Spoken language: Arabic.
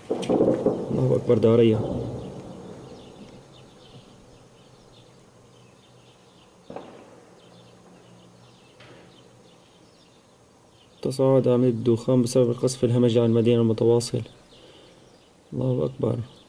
الله أكبر دارية. تصاعد عملية الدخان بسبب القصف الهمجي على المدينة المتواصل. الله أكبر.